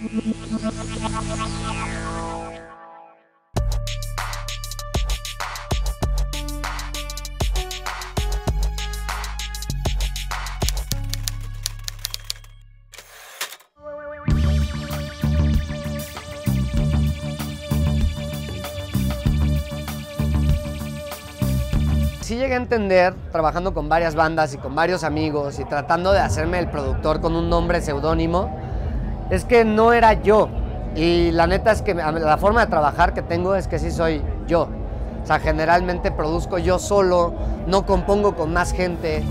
Sí llegué a entender, trabajando con varias bandas y con varios amigos y tratando de hacerme el productor con un nombre seudónimo, es que no era yo. Y la neta es que la forma de trabajar que tengo es que sí soy yo. O sea, generalmente produzco yo solo, no compongo con más gente.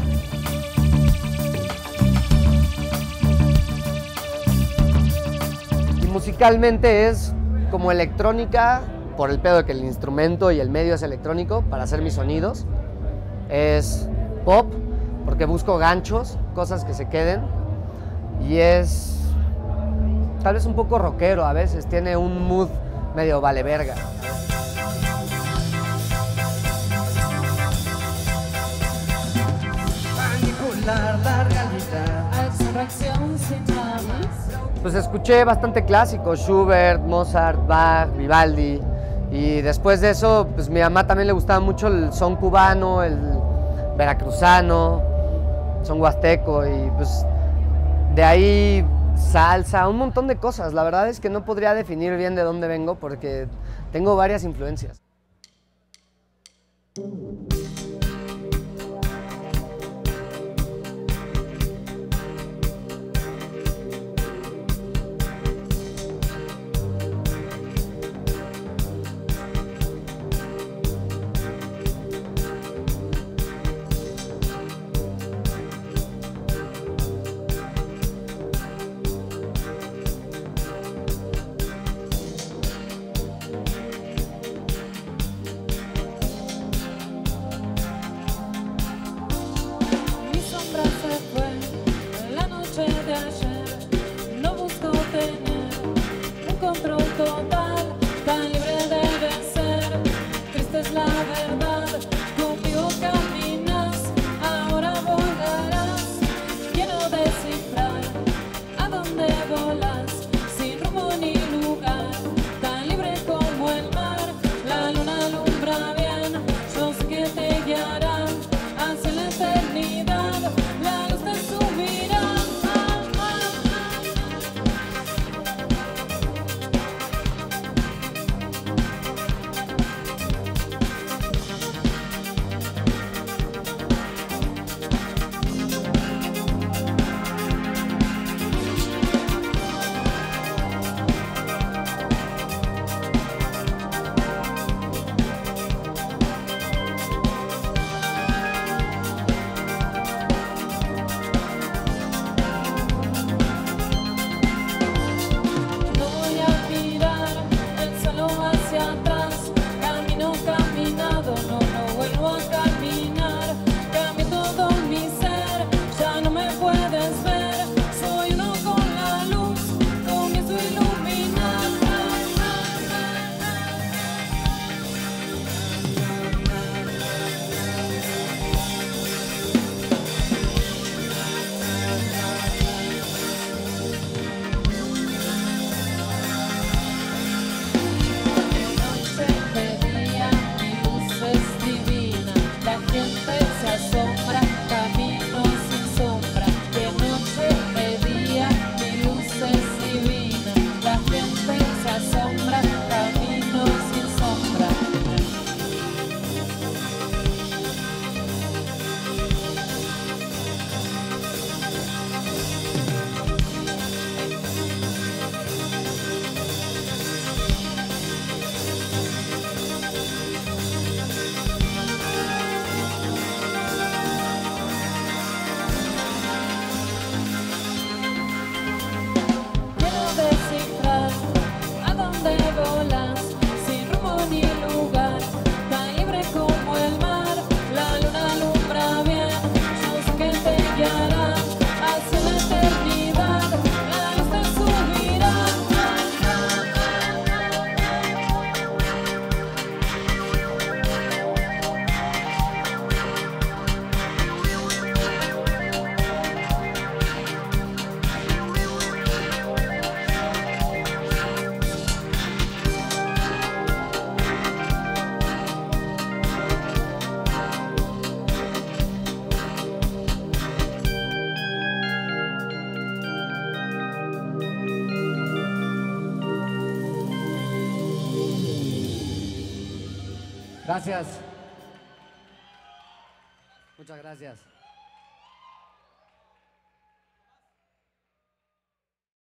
Y musicalmente es como electrónica, por el pedo de que el instrumento y el medio es electrónico para hacer mis sonidos. Es pop, porque busco ganchos, cosas que se queden. Y es tal vez un poco rockero a veces, tiene un mood medio vale verga. Manipular la realidad. Abstracción sin ramas. Pues escuché bastante clásico, Schubert, Mozart, Bach, Vivaldi. Y después de eso, pues mi mamá también le gustaba mucho el son cubano, el veracruzano, son huasteco y pues de ahí salsa, un montón de cosas. La verdad es que no podría definir bien de dónde vengo porque tengo varias influencias. No busco tener un control total, tan libre debe ser. Triste es la verdad, conmigo caminas, ahora volarás, lleno de cifrar. ¿A dónde volas? Sin rumbo ni lugar, tan libre como el mar. La luna alumbra bien, yo sé que te guiará hacia la eternidad. La luz te subirá. Gracias. Muchas gracias.